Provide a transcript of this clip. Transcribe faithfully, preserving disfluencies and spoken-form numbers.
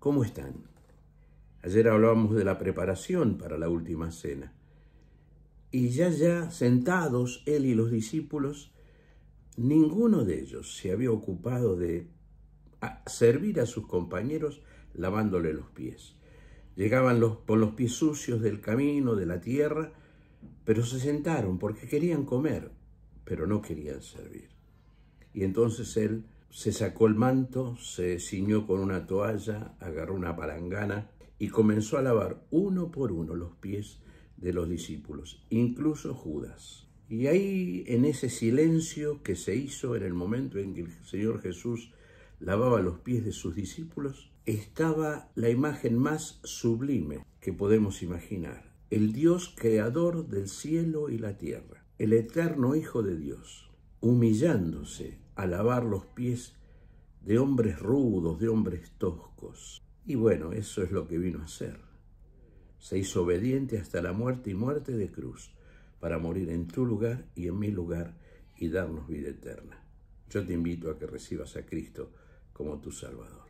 ¿Cómo están? Ayer hablábamos de la preparación para la última cena. Y ya ya sentados él y los discípulos, ninguno de ellos se había ocupado de servir a sus compañeros lavándole los pies. Llegaban los, con los pies sucios del camino, de la tierra, pero se sentaron porque querían comer, pero no querían servir. Y entonces él se sacó el manto, se ciñó con una toalla, agarró una palangana y comenzó a lavar uno por uno los pies de los discípulos, incluso Judas. Y ahí, en ese silencio que se hizo en el momento en que el Señor Jesús lavaba los pies de sus discípulos, estaba la imagen más sublime que podemos imaginar. El Dios creador del cielo y la tierra, el eterno Hijo de Dios, humillándose a lavar los pies de hombres rudos, de hombres toscos. Y bueno, eso es lo que vino a hacer. Se hizo obediente hasta la muerte y muerte de cruz, para morir en tu lugar y en mi lugar y darnos vida eterna. Yo te invito a que recibas a Cristo como tu Salvador.